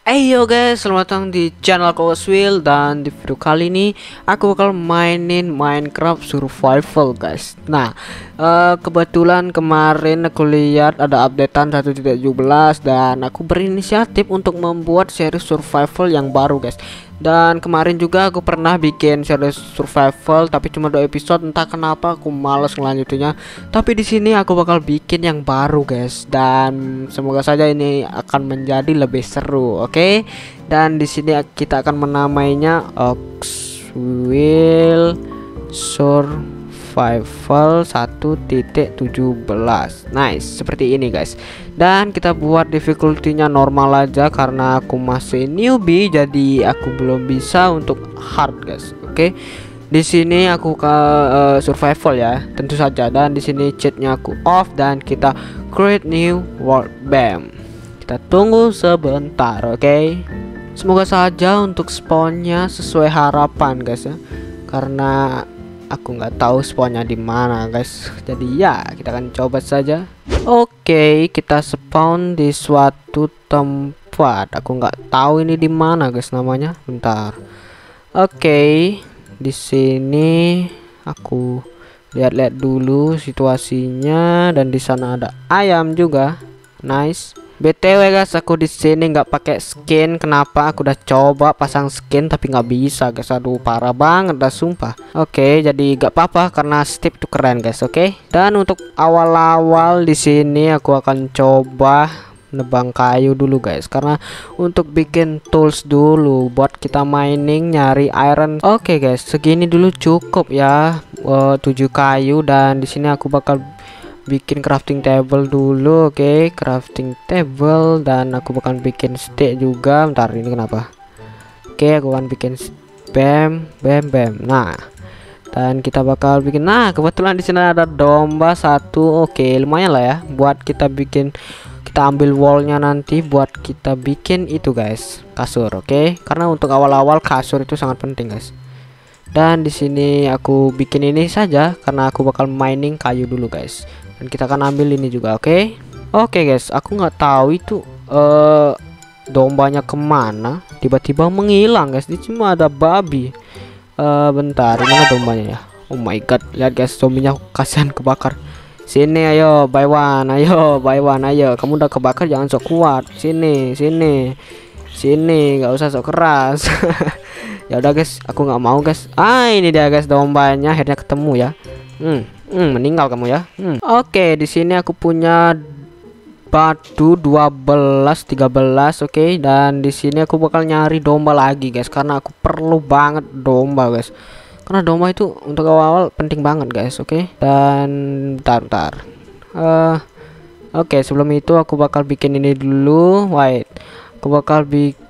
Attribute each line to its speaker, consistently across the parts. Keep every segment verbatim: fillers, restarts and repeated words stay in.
Speaker 1: Hey yo guys, selamat datang di channel Koswil. Dan di video kali ini aku bakal mainin Minecraft Survival guys. Nah uh, kebetulan kemarin aku lihat ada updatean satu titik tujuh belas dan aku berinisiatif untuk membuat seri survival yang baru guys. Dan kemarin juga aku pernah bikin seri survival tapi cuma dua episode, entah kenapa aku males ngelanjutinnya. Tapi di sini aku bakal bikin yang baru guys, dan semoga saja ini akan menjadi lebih seru, oke? Okay? Dan di sini kita akan menamainya Oxwheel Survival satu titik tujuh belas. Nice, seperti ini guys. Dan kita buat difficulty-nya normal aja karena aku masih newbie, jadi aku belum bisa untuk hard guys. Oke. Okay? Di sini aku ke uh, survival ya, tentu saja. Dan di sini cheatnya aku off dan kita create new world. Bam. Kita tunggu sebentar, oke? Okay? Semoga saja untuk spawnnya sesuai harapan guys ya, karena aku nggak tahu spawnnya di mana guys. Jadi ya kita akan coba saja. Oke, okay, kita spawn di suatu tempat. Aku nggak tahu ini di mana guys namanya. Bentar. Oke, okay, di sini aku lihat-lihat dulu situasinya, dan di sana ada ayam juga. Nice. B T W guys, aku di sini nggak pakai skin. Kenapa? Aku udah coba pasang skin tapi nggak bisa guys. Aduh, parah banget dah sumpah. Oke, jadi nggak apa-apa karena Steve itu keren guys. Oke. Dan untuk awal-awal di sini aku akan coba nebang kayu dulu guys, karena untuk bikin tools dulu buat kita mining nyari iron. Oke guys, segini dulu cukup ya. Uh, tujuh kayu, dan di sini aku bakal bikin crafting table dulu. Oke, okay, crafting table, dan aku bakal bikin stick juga. Bentar, ini kenapa? Oke, okay, aku akan bikin bam bam bam. Nah, dan kita bakal bikin, nah kebetulan di sini ada domba satu. Oke, okay, lumayan lah ya buat kita bikin. Kita ambil wallnya nanti buat kita bikin itu guys, kasur. Oke, okay? Karena untuk awal-awal kasur itu sangat penting guys. Dan di sini aku bikin ini saja karena aku bakal mining kayu dulu guys. Dan kita akan ambil ini juga, oke? Okay? Oke okay guys, aku nggak tahu itu uh, dombanya kemana, tiba-tiba menghilang guys. Ini cuma ada babi. Uh, bentar, mana dombanya ya? Oh my god, lihat guys, zombinya kasihan kebakar. Sini ayo, buy one, ayo, buy one, ayo. Kamu udah kebakar, jangan sok kuat. Sini, sini, sini, nggak usah sok keras. Ya udah guys, aku nggak mau guys. Ah, ini dia guys dombanya, akhirnya ketemu ya. Hmm. Hmm, meninggal kamu ya. Hmm. Oke, di sini aku punya batu dua belas, tiga belas, oke. Okay? Dan di sini aku bakal nyari domba lagi guys, karena aku perlu banget domba guys. Karena domba itu untuk awal-awal penting banget guys, oke. Okay? Dan bentar, bentar. Uh, oke, okay, sebelum itu aku bakal bikin ini dulu. Wait. Aku bakal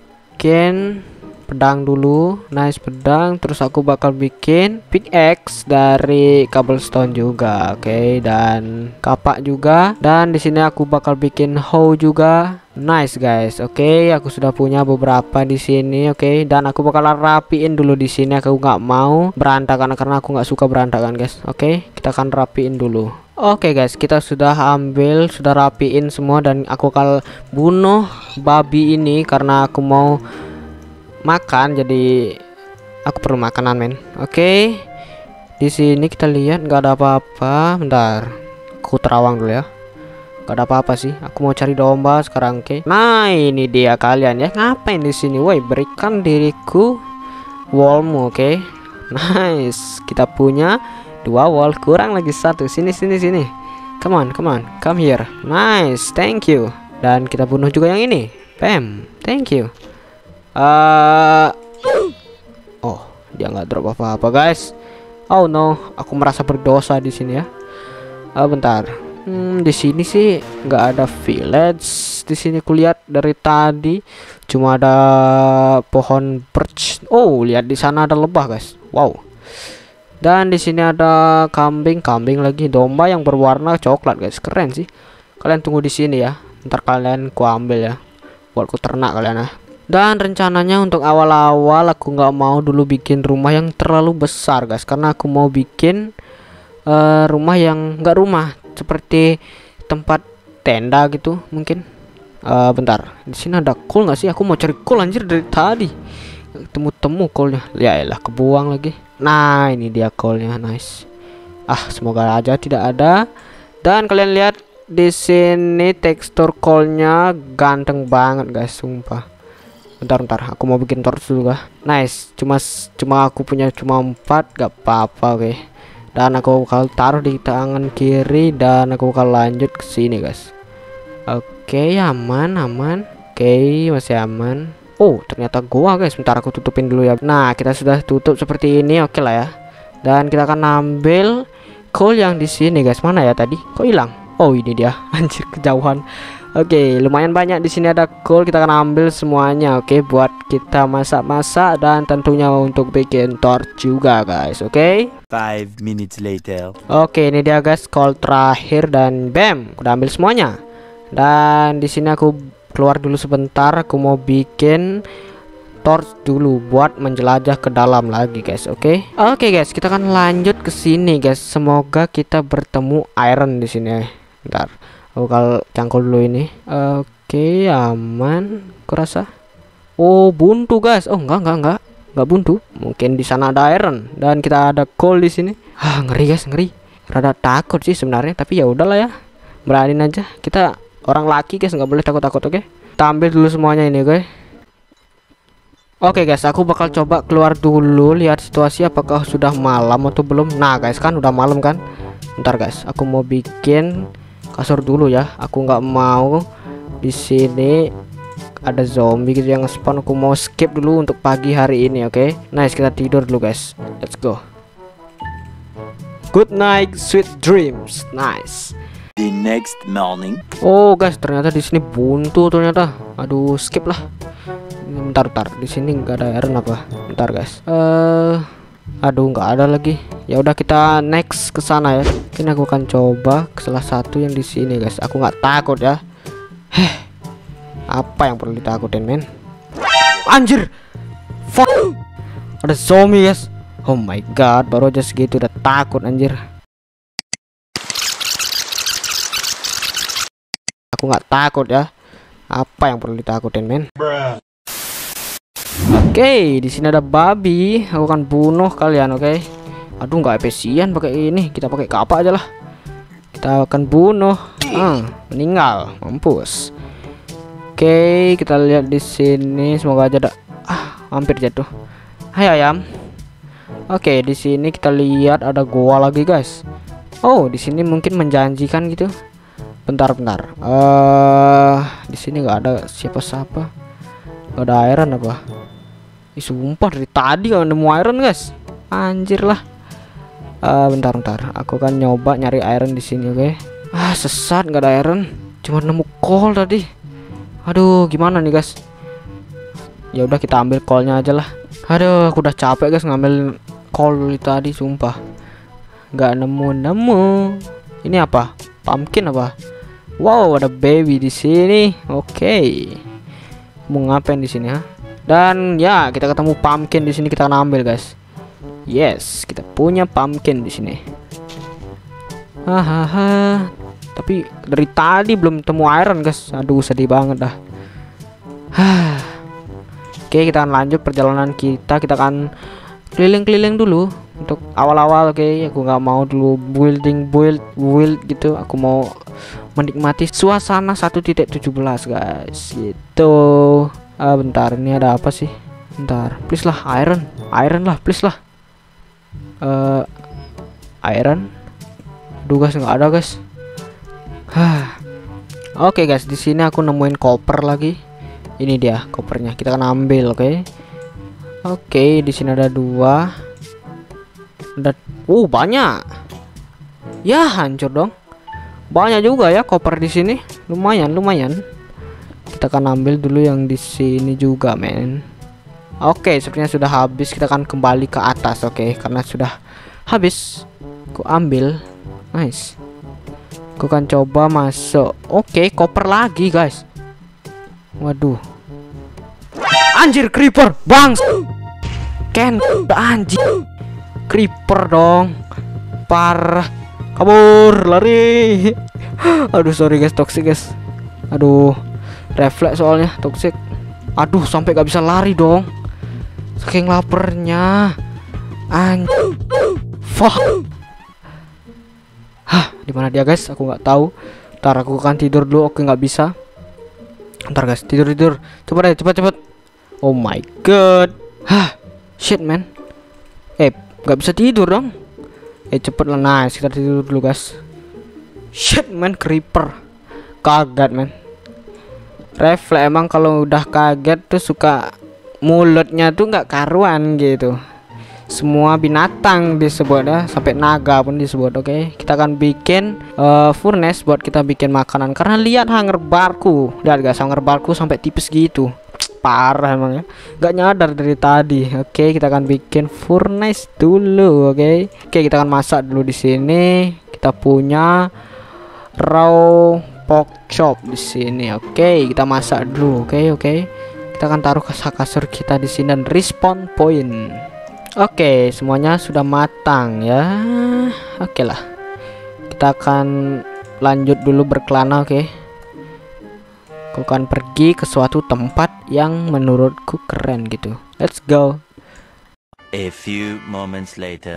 Speaker 1: bikin pedang dulu. Nice, pedang. Terus aku bakal bikin pickaxe dari cobblestone juga, oke. Okay? Dan kapak juga. Dan di sini aku bakal bikin hoe juga. Nice guys, oke. Okay? Aku sudah punya beberapa di sini, oke. Okay? Dan aku bakal rapiin dulu di sini. Aku nggak mau berantakan karena aku nggak suka berantakan guys, oke. Okay? Kita akan rapiin dulu. Oke okay guys, kita sudah ambil, sudah rapiin semua, dan aku bakal bunuh babi ini karena aku mau makan, jadi aku perlu makanan men. Oke, okay. Di sini kita lihat nggak ada apa-apa. Bentar, aku terawang dulu ya. Nggak ada apa-apa sih. Aku mau cari domba sekarang. Oke. Okay. Nah ini dia kalian ya. Ngapain di sini? Woi, berikan diriku wallmu. Oke. Okay. Nice. Kita punya dua wall, kurang lagi satu. Sini sini sini. Come on, come on, come here. Nice, thank you. Dan kita bunuh juga yang ini. Bam, thank you. Uh, oh, dia nggak drop apa-apa guys. Oh no, aku merasa berdosa di sini ya. Uh, bentar, hmm, di sini sih nggak ada village. Di sini kulihat dari tadi cuma ada pohon birch. Oh, lihat di sana ada lebah guys. Wow. Dan di sini ada kambing, kambing lagi, domba yang berwarna coklat guys. Keren sih. Kalian tunggu di sini ya. Ntar kalian ku ambil ya. Buat ku ternak kalian ya. Dan rencananya untuk awal-awal aku nggak mau dulu bikin rumah yang terlalu besar guys, karena aku mau bikin uh, rumah yang nggak rumah, seperti tempat tenda gitu mungkin. Uh, bentar, di sini ada coal nggak sih? Aku mau cari coal anjir dari tadi. Temu-temu coalnya. Ya elah, kebuang lagi. Nah, ini dia coalnya, nice. Ah, semoga aja tidak ada. Dan kalian lihat di sini tekstur coalnya ganteng banget guys, sumpah. Bentar, bentar, aku mau bikin torch dulu kah? Nice, cuma cuma aku punya cuma empat, gak apa-apa, oke. Okay. Dan aku bakal taruh di tangan kiri dan aku bakal lanjut ke sini guys. Oke, okay, aman, aman. Oke, okay, masih aman. Oh, ternyata gua guys. Bentar aku tutupin dulu ya. Nah, kita sudah tutup seperti ini, oke okay lah ya. Dan kita akan ambil coal yang di sini guys. Mana ya tadi? Kok hilang? Oh, ini dia. Anjir, kejauhan. Oke, okay, lumayan banyak di sini ada coal, kita akan ambil semuanya, oke, okay, buat kita masak-masak dan tentunya untuk bikin torch juga, guys, oke? Okay?
Speaker 2: Five minutes later.
Speaker 1: Oke, okay, ini dia guys, coal terakhir dan bam, udah ambil semuanya. Dan di sini aku keluar dulu sebentar, aku mau bikin torch dulu buat menjelajah ke dalam lagi, guys, oke? Okay? Oke, okay, guys, kita akan lanjut ke sini, guys. Semoga kita bertemu iron di sini. Bentar. Aku bakal cangkul dulu ini. Oke, okay, aman. Kurasa. Oh, buntu guys. Oh, enggak, enggak, enggak. Enggak buntu. Mungkin di sana ada iron dan kita ada coal di sini. Ah, ngeri guys, ngeri. Rada takut sih sebenarnya, tapi ya udahlah ya. Beraniin aja. Kita orang laki guys, nggak boleh takut-takut, oke? Okay? Kita ambil dulu semuanya ini, guys. Oke, okay, guys, aku bakal coba keluar dulu lihat situasi apakah sudah malam atau belum. Nah, guys, kan udah malam kan? Bentar, guys. Aku mau bikin kasur dulu ya. Aku nggak mau di sini ada zombie gitu yang spawn. Aku mau skip dulu untuk pagi hari ini, oke? Okay? Nice, kita tidur dulu guys. Let's go. Good night, sweet dreams. Nice.
Speaker 2: The next morning.
Speaker 1: Oh guys, ternyata di sini buntu ternyata. Aduh, skip lah. Bentar, bentar. Di sini nggak ada iron apa? Bentar guys. Eh, uh, aduh, nggak ada lagi. Ya udah, kita next ke sana ya. Mungkin aku akan coba ke salah satu yang di sini guys. Aku nggak takut ya. Heh, apa yang perlu ditakutin men? Anjir, fuck, ada zombie guys. Oh my god, baru aja segitu udah takut anjir. Aku nggak takut ya. Apa yang perlu ditakutin men? Oke, okay, di sini ada babi. Aku akan bunuh kalian, oke? Okay? Aduh, nggak efisien pakai ini. Kita pakai kapak aja lah. Kita akan bunuh. Ah, meninggal, mampus. Oke, okay, kita lihat di sini. Semoga aja ada. Ah, hampir jatuh. Hai ayam. Oke, okay, di sini kita lihat ada goa lagi guys. Oh, di sini mungkin menjanjikan gitu. Bentar, bentar. Eh, uh, di sini nggak ada siapa-siapa. Nggak ada iron apa? Ih, sumpah dari tadi nggak nemu iron guys. Anjir lah. Uh, bentar, bentar. Aku kan nyoba nyari iron di sini, oke? Okay? Ah, sesat, nggak ada iron. Cuma nemu coal tadi. Aduh, gimana nih guys? Ya udah, kita ambil coalnya aja lah. Aduh, aku udah capek guys ngambil coal tadi, sumpah. Nggak nemu-nemu. Ini apa? Pumpkin apa? Wow, ada baby di sini. Oke. Okay. Mau ngapain di sini ha? Dan ya, kita ketemu pumpkin di sini, kita akan ambil guys. Yes, kita punya pumpkin di sini. Hahaha. Tapi dari tadi belum temu iron guys. Aduh, sedih banget dah. Oke, kita akan lanjut perjalanan kita. Kita akan keliling-keliling dulu untuk awal-awal, oke? Okay? Aku nggak mau dulu building build build gitu. Aku mau menikmati suasana satu titik tujuh belas guys. Gitu. Ah, bentar, ini ada apa sih? Bentar, please lah iron, iron lah, please lah. Uh, iron, duh guys, nggak ada guys. Hah. Oke okay, guys, di sini aku nemuin copper lagi. Ini dia kopernya, kita akan ambil, oke? Okay? Oke, okay, di sini ada dua. Ada, uh banyak. Ya hancur dong. Banyak juga ya koper di sini. Lumayan, lumayan. Kita akan ambil dulu yang di sini juga, men. Oke, okay, sepertinya sudah habis. Kita akan kembali ke atas, oke? Okay? Karena sudah habis. Aku ambil, nice. Aku akan coba masuk. Oke, okay, koper lagi, guys. Waduh. Anjir, creeper, bang. Ken, anjir. Creeper dong. Parah. Kabur, lari. Aduh, sorry guys, toxic guys. Aduh. Refleks soalnya toxic. Aduh, sampai gak bisa lari dong. Saking laparnya. Anjir. Fuck. Hah, di mana dia guys? Aku nggak tahu. Ntar aku akan tidur dulu. Oke, nggak bisa. Ntar guys, tidur tidur. Coba deh, cepat cepat. Oh my god. Hah, shit man. Eh, nggak bisa tidur dong. Eh, cepet lah, nice. Kita tidur dulu guys. Shit man, creeper. Kaget man. Refleks emang kalau udah kaget tuh suka mulutnya tuh nggak karuan gitu. Semua binatang disebut ya, sampai naga pun disebut. Oke, okay? Kita akan bikin uh, furnace buat kita bikin makanan. Karena lihat hunger barku, lihat guys, hunger barku sampai tipis gitu. Parah emang ya, nggak nyadar dari tadi. Oke, okay, kita akan bikin furnace dulu. Oke, okay? Oke, okay, kita akan masak dulu di sini. Kita punya raw pork chop di sini. Oke, okay, kita masak dulu. Oke, okay, oke. Okay. Kita akan taruh kasur kita di sini dan respawn point. Oke, semuanya sudah matang ya. Oke lah. Kita akan lanjut dulu berkelana, oke. Aku akan pergi ke suatu tempat yang menurutku keren gitu. Let's go.
Speaker 2: A few moments later.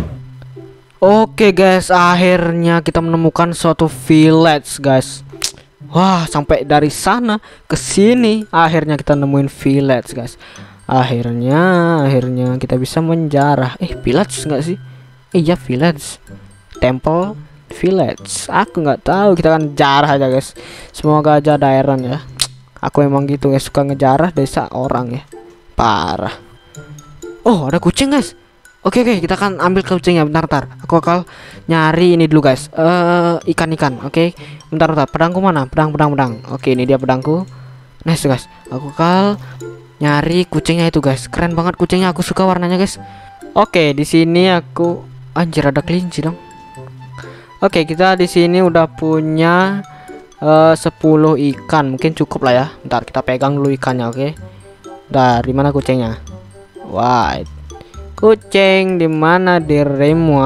Speaker 1: Oke guys, akhirnya kita menemukan suatu village guys. Wah, sampai dari sana ke sini akhirnya kita nemuin village guys. Akhirnya, akhirnya kita bisa menjarah. Eh, village nggak sih? Eh, ya village, temple, village. Aku nggak tahu. Kita akan jarah aja guys. Semoga aja ada iron ya. Aku emang gitu guys, suka ngejarah desa orang ya. Parah. Oh, ada kucing guys. Oke oke, kita akan ambil kucingnya. Bentar bentar. Aku bakal nyari ini dulu guys. Eh, ikan-ikan. Oke. Bentar bentar. Pedangku mana? Pedang pedang pedang. Oke, ini dia pedangku. Nice guys. Aku bakal nyari kucingnya itu guys. Keren banget kucingnya, aku suka warnanya guys. Oke, di sini aku anjir ada kelinci dong. Oke, kita di sini udah punya uh, sepuluh ikan. Mungkin cukup lah ya. Bentar kita pegang dulu ikannya, oke. Dari mana kucingnya? Wah, kucing di mana dirimu?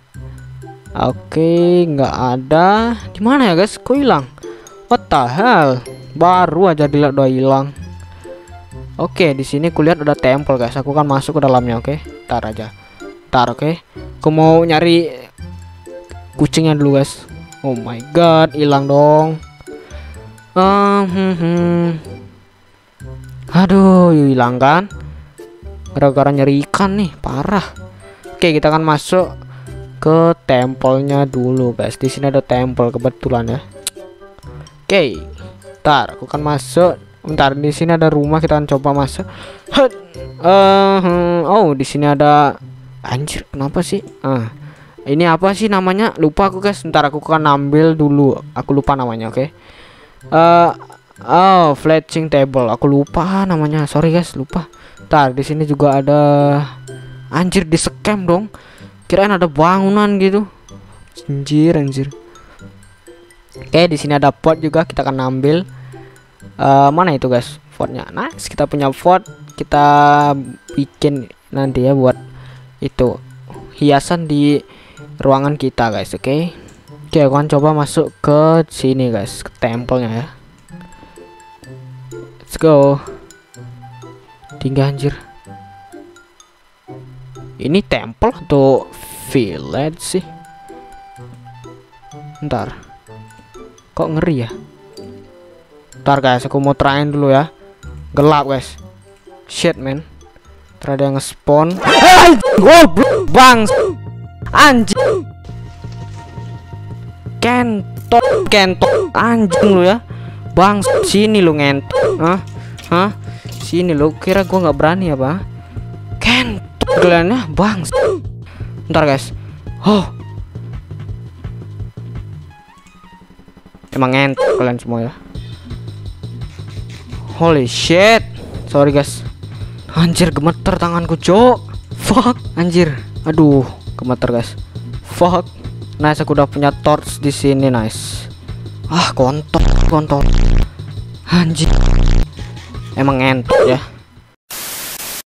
Speaker 1: Oke, nggak ada. Di mana ya guys? Kok hilang? What the hell? Baru aja dilihat udah hilang. Oke, di sini kulihat ada temple guys. Aku kan masuk ke dalamnya, oke. Ntar aja. Ntar, oke. Aku mau nyari kucingnya dulu guys. Oh my god, hilang dong. Uh, hmm, hmm. Aduh, hilang kan? Gara-gara nyari ikan nih, parah. Oke, kita akan masuk ke templenya dulu guys. Di sini ada temple kebetulan ya. Oke, ntar aku akan masuk. Bentar, di sini ada rumah, kita akan coba masuk. Uh, hmm, oh, di sini ada anjir, kenapa sih? Ah, uh, ini apa sih namanya? Lupa aku guys. Bentar, aku akan ambil dulu. Aku lupa namanya, oke. Okay? Uh, oh, fletching table. Aku lupa namanya. Sorry guys, lupa. Bentar, di sini juga ada anjir, di scam dong. Kirain ada bangunan gitu. Anjir, anjir. Oke, okay, di sini ada pot juga, kita akan ambil. Uh, mana itu guys fortnya? Nice, kita punya fort. Kita bikin nanti ya buat itu hiasan di ruangan kita guys. Oke, okay? Oke, okay, aku akan coba masuk ke sini guys, ke templenya ya. Let's go. Tinggi anjir. Ini temple atau village sih? Ntar, kok ngeri ya? Ntar guys, aku mau tryin dulu ya. Gelap guys. Shit man. Terada yang nge-spawn. Goblok bang. Anjing. Kentot, kentot anjing lu ya. Bang, sini lu ngentot. Hah? Hah? Sini lu. Kira gua nggak berani apa? Kentot kalian ya, bang. Ntar guys. Oh. Emang ngentot kalian semua ya. Holy shit. Sorry guys. Anjir, gemeter tanganku, cok. Fuck, anjir. Aduh, gemeter guys. Fuck. Nice, aku udah punya torch di sini, nice. Ah, kontol, kontol. Anjir. Emang entot ya.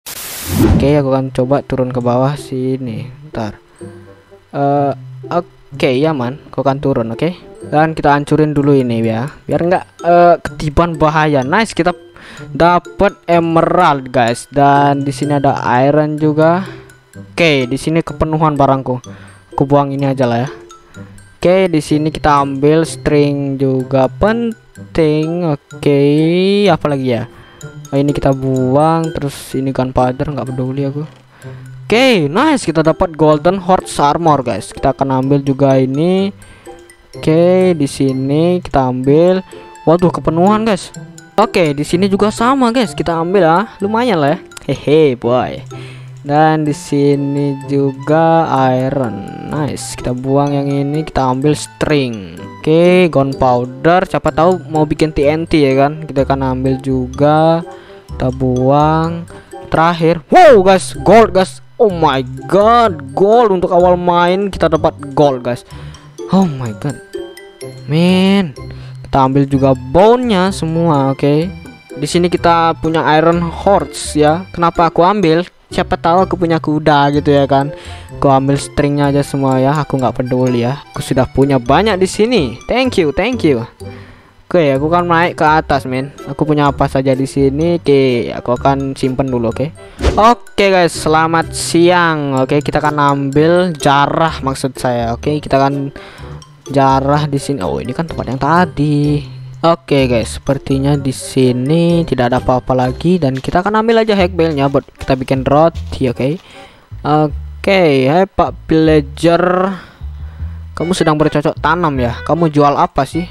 Speaker 1: Oke, aku akan coba turun ke bawah sini. Ntar. Uh, oke, Oke, ya man, kau kan turun, oke. Dan kita hancurin dulu ini ya, biar nggak uh, ketiban bahaya. Nice, kita dapat emerald guys. Dan di sini ada iron juga. Oke, di sini kepenuhan barangku. Aku buang ini aja lah ya. Oke, di sini kita ambil string juga penting. Oke, apa lagi ya? Oh, ini kita buang. Terus ini gunpowder, nggak peduli aku. Oke, nice, kita dapat golden horse armor guys. Kita akan ambil juga ini. Oke, di sini kita ambil. Waduh, kepenuhan guys. Oke, di sini juga sama guys. Kita ambil ah, lumayan lah ya. Hehe, boy. Dan di sini juga iron. Nice, kita buang yang ini, kita ambil string. Oke, gunpowder. Siapa tahu mau bikin T N T ya kan? Kita akan ambil juga. Kita buang. Terakhir, wow guys, gold guys. Oh my god, gold untuk awal main kita dapat gold guys. Oh my god, man. Kita ambil juga bone-nya semua, oke. Okay. Di sini kita punya iron horse ya. Kenapa aku ambil? Siapa tahu aku punya kuda gitu ya kan. Aku ambil stringnya aja semua ya. Aku nggak peduli ya. Aku sudah punya banyak di sini. Thank you, thank you. Oke, okay, aku akan naik ke atas, men. Aku punya apa saja di sini. Oke, okay, aku akan simpen dulu, oke. Okay? Oke, okay, guys, selamat siang. Oke, okay, kita akan ambil jarah maksud saya. Oke, okay, kita akan jarah di sini. Oh, ini kan tempat yang tadi. Oke, okay, guys, sepertinya di sini tidak ada apa-apa lagi dan kita akan ambil aja hackbellnya buat kita bikin roti, oke. Okay? Oke, okay, hai Pak Villager. Kamu sedang bercocok tanam ya? Kamu jual apa sih?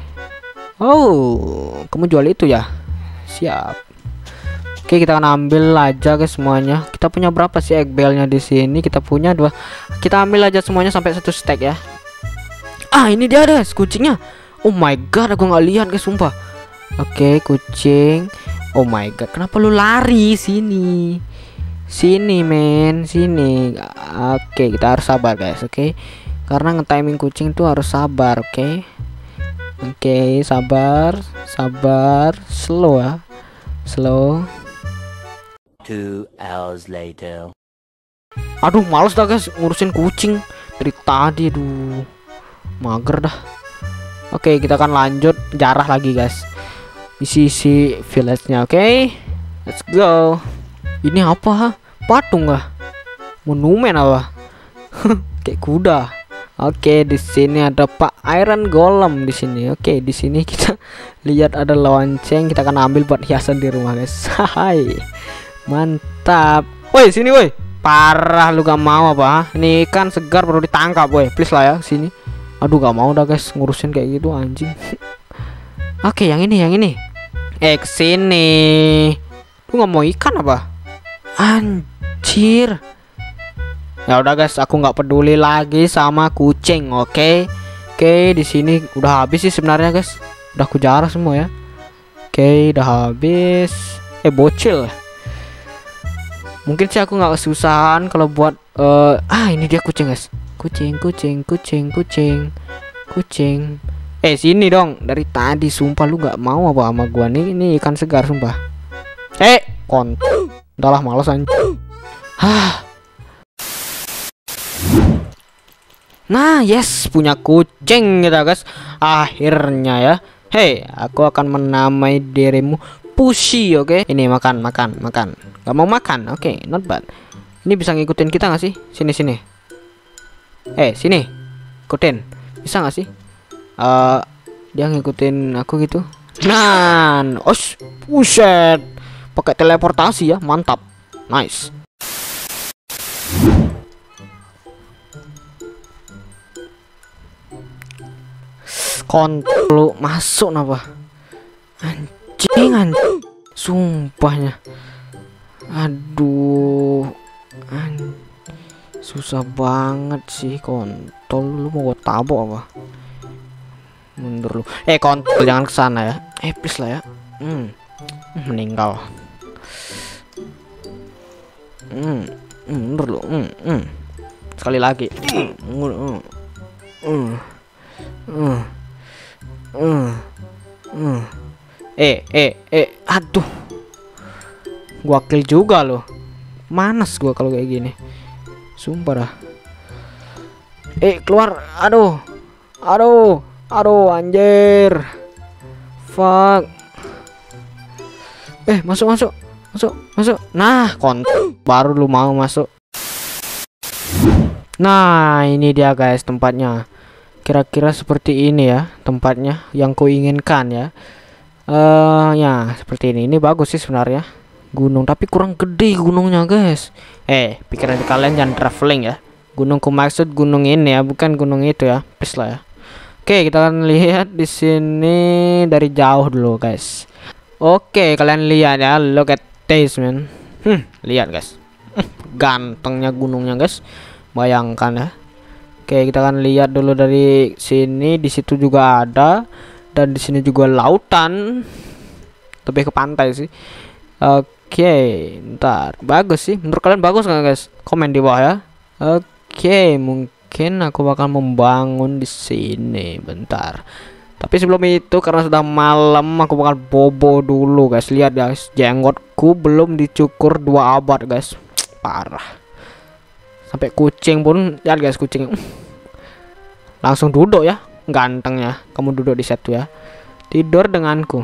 Speaker 1: Oh, kamu jual itu ya? Siap. Oke, kita akan ambil aja guys semuanya. Kita punya berapa sih egg bellnya di sini? Kita punya dua. Kita ambil aja semuanya sampai satu stack ya. Ah, ini dia guys, kucingnya. Oh my god, aku nggak lihat guys, sumpah. Oke, kucing. Oh my god, kenapa lu lari sini? Sini men, sini. Oke, kita harus sabar guys, oke. Karena nge-timing kucing tuh harus sabar, oke. Oke, sabar, sabar, slow ya, slow.
Speaker 2: Two hours later.
Speaker 1: Aduh, males dah guys ngurusin kucing dari tadi, aduh, mager dah. Oke, kita akan lanjut jarah lagi guys. Isi-isi village-nya, oke. Let's go. Ini apa? Patung kah? Monumen apa? Kayak kuda. Oke, di sini ada Pak Iron Golem di sini. Oke, di sini kita lihat ada lonceng, kita akan ambil buat hiasan di rumah, guys. Hai. Mantap. Woi, sini woi. Parah lu gak mau apa? Ini ikan segar baru ditangkap, woi. Please lah ya sini. Aduh, gak mau dah, guys, ngurusin kayak gitu anjing. Oke, yang ini, yang ini. Eh, kesini. Lu gak mau ikan apa? Anjir. Ya udah guys, aku nggak peduli lagi sama kucing, oke? Okay? Oke, okay, di sini udah habis sih sebenarnya guys. Udah aku jarah semua ya. Oke, okay, udah habis. Eh, bocil. Mungkin sih aku nggak kesusahan kalau buat uh, ah ini dia kucing guys. Kucing, kucing, kucing, kucing, kucing. Eh, sini dong. Dari tadi sumpah lu nggak mau apa sama gua nih. Ini ikan segar sumpah. Eh, kon. Udahlah, malas anjing. Hah. Nah, yes, punya kucing kita guys. Akhirnya ya. Hei, aku akan menamai dirimu Pushy, oke? Okay? Ini makan, makan, makan. Gak mau makan, oke? Okay, not bad. Ini bisa ngikutin kita gak sih? Sini, sini. Eh, sini. Ikutin. Bisa gak sih? Uh, dia ngikutin aku gitu. Nah, osh, buset. Pakai teleportasi ya, mantap. Nice. Kontrol masuk apa? Anjing, anjing. Sumpahnya. Aduh. Anjing. Susah banget sih kontol. Lu mau gue tabok apa? Mundur lu. Eh, kontol jangan kesana ya. Eh, please lah ya. Hmm. Meninggal. Hmm. Mundur lu. Hmm. Hmm. Sekali lagi. Hmm. Hmm. Hmm. Hmm. Uh, uh. Eh, eh, eh, aduh, gua kill juga loh. Manas gua kalau kayak gini. Sumpah dah. Eh, keluar. Aduh. Aduh. Aduh, anjir. Fuck. Eh, masuk masuk. Masuk, masuk. Nah, kontol. Baru lu mau masuk. Nah, ini dia guys tempatnya. Kira-kira seperti ini ya tempatnya yang kuinginkan ya. Eh, uh, ya seperti ini. Ini bagus sih sebenarnya. Gunung, tapi kurang gede gunungnya guys. Eh, pikiran kalian jangan traveling ya. Gunungku maksud gunung ini ya, bukan gunung itu ya. Please lah ya. Oke, kita akan lihat di sini dari jauh dulu guys. Oke, kalian lihat ya. Look at this man. Hmm, lihat guys. Gantengnya gunungnya guys. Bayangkan ya. Oke, kita akan lihat dulu dari sini. Di situ juga ada, dan di sini juga lautan. Lebih ke pantai sih. Oke, ntar bagus sih. Menurut kalian bagus nggak guys? Komen di bawah ya. Oke, mungkin aku bakal membangun di sini. Bentar. Tapi sebelum itu, karena sudah malam, aku bakal bobo dulu guys. Lihat guys, jenggotku belum dicukur dua abad guys. Parah. Sampai kucing pun, lihat guys, kucing langsung duduk ya, gantengnya. Kamu duduk di situ ya, tidur denganku.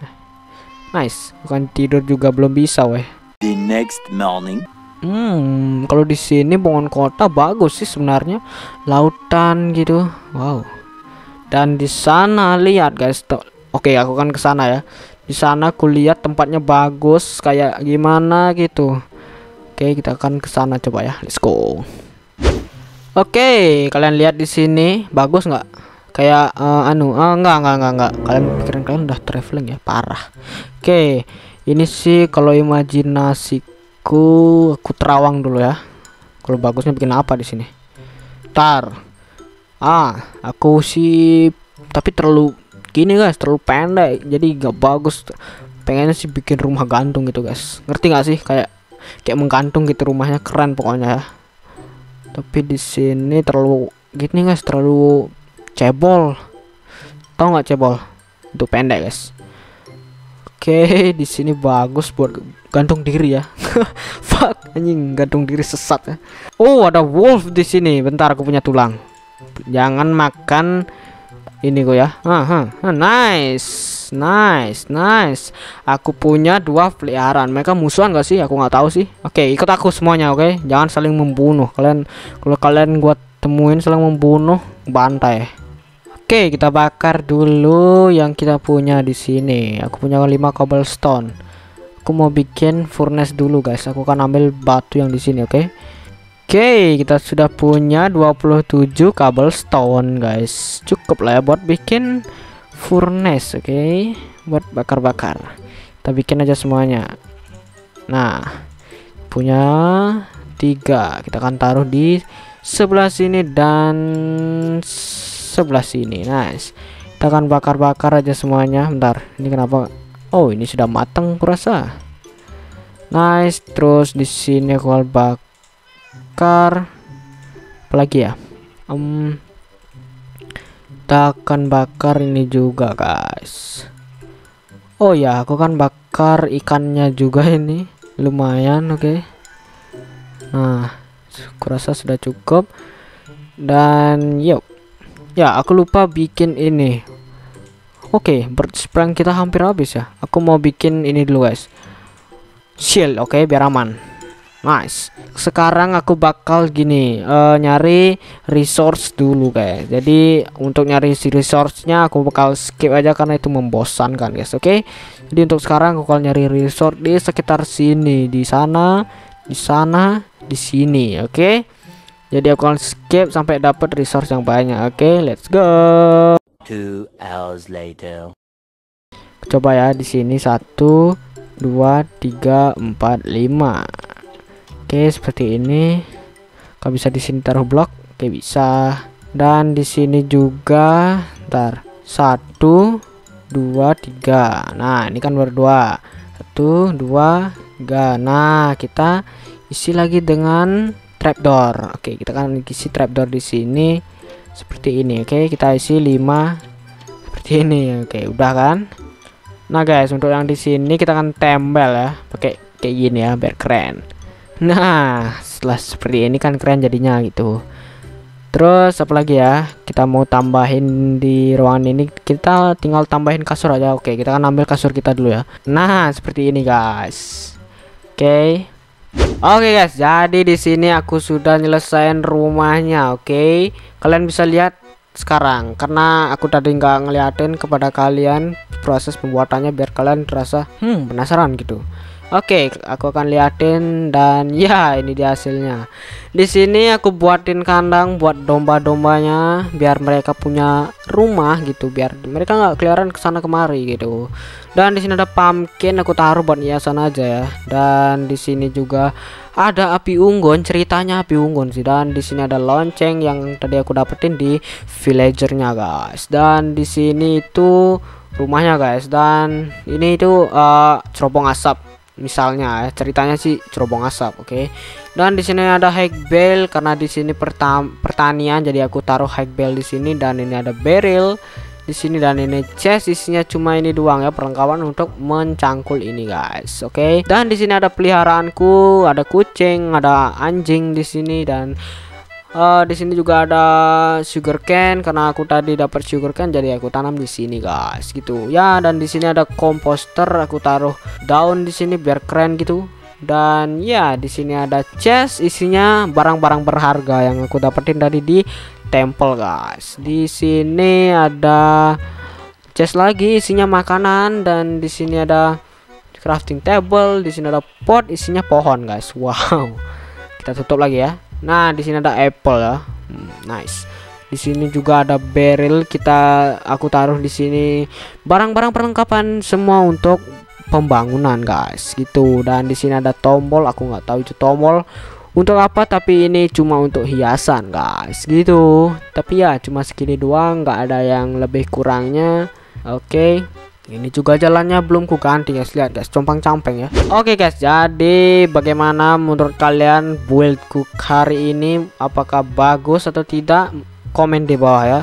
Speaker 1: Nice. Bukan tidur juga belum bisa weh.
Speaker 2: The next morning.
Speaker 1: Hmm, kalau di sini bangun kota bagus sih sebenarnya, lautan gitu. Wow. Dan di sana lihat guys, tuh. Oke, aku kan ke sana ya. Di sana aku lihat tempatnya bagus kayak gimana gitu. Oke, kita akan ke sana coba ya. Let's go. Oke, kalian lihat di sini bagus nggak? Kayak uh, anu, uh, enggak, enggak, enggak, enggak. Kalian pikiran kalian udah traveling ya, parah. Oke, ini sih kalau imajinasiku, aku terawang dulu ya. Kalau bagusnya bikin apa di sini? Tar. Ah, aku sih tapi terlalu gini guys, terlalu pendek, jadi gak bagus. Pengennya sih bikin rumah gantung gitu guys. Ngerti gak sih? Kayak kayak menggantung gitu, rumahnya keren pokoknya ya. Tapi di sini terlalu gini guys, terlalu cebol. Tahu nggak cebol? Itu pendek guys. Oke, di sini bagus buat gantung diri ya. Fuck, anjing, gantung diri sesat ya. Oh, ada wolf di sini. Bentar, aku punya tulang. Jangan makan ini kok ya. Aha, nice, nice, nice. Aku punya dua peliharaan. Mereka musuhan gak sih? Aku nggak tahu sih. Oke, ikut aku semuanya. Oke, jangan saling membunuh. Kalian, kalau kalian gua temuin saling membunuh, bantai. Oke, kita bakar dulu yang kita punya di sini. Aku punya lima cobblestone. Aku mau bikin furnace dulu guys. Aku akan ambil batu yang di sini, oke? Oke, kita sudah punya dua puluh tujuh cobblestone guys. Cukup lah ya buat bikin furnace, oke? Buat bakar-bakar. Kita bikin aja semuanya. Nah, punya tiga. Kita akan taruh di sebelah sini dan sebelah sini. Nice. Kita akan bakar-bakar aja semuanya. Bentar, ini kenapa? Oh, ini sudah matang kurasa. Nice. Terus di sini aku akan bakar. Apalagi ya? Um, kita akan bakar ini juga guys. Oh ya, aku kan bakar ikannya juga ini. Lumayan, oke. Okay. Nah, kurasa sudah cukup. Dan yuk. Ya, aku lupa bikin ini. Oke, okay, bersprank kita hampir habis ya. Aku mau bikin ini dulu guys. Shield, oke, okay, biar aman. Nice. Sekarang aku bakal gini, uh, nyari resource dulu guys. Jadi untuk nyari si resource-nya aku bakal skip aja karena itu membosankan guys, oke? Okay? Jadi untuk sekarang aku bakal nyari resource di sekitar sini, di sana, di sana, di sini, oke? Okay? Jadi aku akan skip sampai dapat resource yang banyak. Oke, okay, let's go.
Speaker 2: Two hours later.
Speaker 1: Coba ya di sini satu, dua, tiga, empat, lima. Oke, okay, seperti ini. Kalau bisa di sini taruh blok, oke okay, bisa. Dan di sini juga, ntar satu, dua, tiga. Nah, ini kan berdua. Satu, dua, tiga. Nah, kita isi lagi dengan trapdoor. Oke, kita akan isi trapdoor di sini seperti ini. Oke, kita isi lima seperti ini. Oke, udah kan? Nah, guys, untuk yang di sini kita akan tempel ya, pakai kayak gini ya, biar keren. Nah, setelah seperti ini kan keren jadinya gitu. Terus apa lagi ya? Kita mau tambahin di ruangan ini, kita tinggal tambahin kasur aja. Oke, kita akan ambil kasur kita dulu ya. Nah, seperti ini guys. Oke. Oke guys, jadi di sini aku sudah nyelesain rumahnya. Oke, kalian bisa lihat sekarang karena aku tadi nggak ngeliatin kepada kalian proses pembuatannya biar kalian terasa hmm penasaran gitu. Oke, aku akan liatin dan ya ini dia hasilnya. Di sini aku buatin kandang buat domba-dombanya biar mereka punya rumah gitu, biar mereka nggak keliaran kesana kemari gitu. Dan di sini ada pumpkin, aku taruh buat hiasan aja ya. Dan di sini juga ada api unggun, ceritanya api unggun sih. Dan di sini ada lonceng yang tadi aku dapetin di villagernya guys. Dan di sini itu rumahnya guys. Dan ini itu uh, cerobong asap. Misalnya ya, ceritanya sih cerobong asap, oke. Okay? Dan di sini ada high bale karena di sini pertanian, jadi aku taruh high bale di sini. Dan ini ada barrel di sini dan ini chest, isinya cuma ini doang ya, perlengkapan untuk mencangkul ini guys, oke. Okay? Dan di sini ada peliharaanku, ada kucing, ada anjing di sini dan Uh, di sini juga ada sugar cane karena aku tadi dapat sugar cane jadi aku tanam di sini guys gitu ya. Dan di sini ada komposter, aku taruh daun di sini biar keren gitu. Dan ya di sini ada chest, isinya barang-barang berharga yang aku dapetin tadi di temple guys. Di sini ada chest lagi isinya makanan dan di sini ada crafting table, di sini ada pot isinya pohon guys. Wow. Kita tutup lagi ya. Nah, di sini ada apple ya. Hmm, nice. Di sini juga ada barrel, kita aku taruh di sini barang-barang perlengkapan semua untuk pembangunan guys gitu. Dan di sini ada tombol, aku nggak tahu itu tombol untuk apa, tapi ini cuma untuk hiasan guys gitu. Tapi ya cuma segini doang, nggak ada yang lebih kurangnya. Oke. Okay. Ini juga jalannya belum ku ganti guys, lihat guys, compang-camping ya. Oke guys, jadi bagaimana menurut kalian buildku hari ini? Apakah bagus atau tidak? Komen di bawah ya.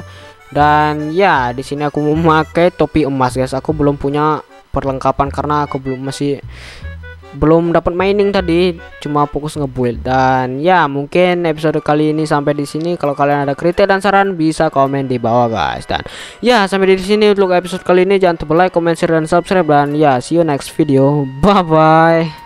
Speaker 1: Dan ya di sini aku memakai topi emas guys. Aku belum punya perlengkapan karena aku belum masih belum dapat mining tadi, cuma fokus ngebuild. Dan ya mungkin episode kali ini sampai di sini. Kalau kalian ada kritik dan saran bisa komen di bawah guys. Dan ya sampai di sini untuk episode kali ini, jangan lupa like, comment, share dan subscribe. Dan ya see you next video, bye bye.